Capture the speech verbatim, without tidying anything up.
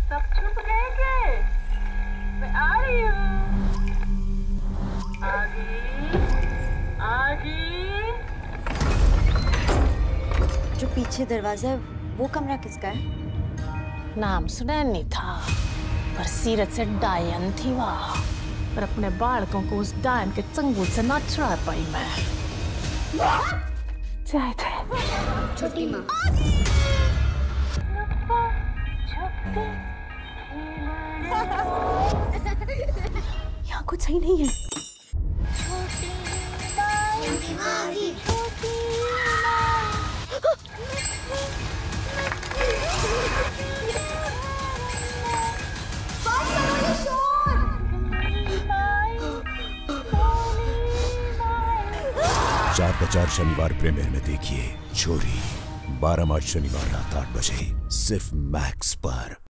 सब छुप गए के? मैं आ रही हूँ। आगी, आगी। जो पीछे दरवाजा है वो कमरा किसका है? नाम सुना नहीं था, पर सीरत से डायन थी वहाँ। पर अपने बालकों को उस डायन के चंगुल से ना छुड़ा पाई मैं। जाए थे छोटी माँ। यहाँ कुछ सही नहीं है। छोटी माँ, छोटी चार पचास शनिवार प्रीमियर में देखिए छोरी, बारह मार्च शनिवार रात आठ बजे सिर्फ मैक्स पर।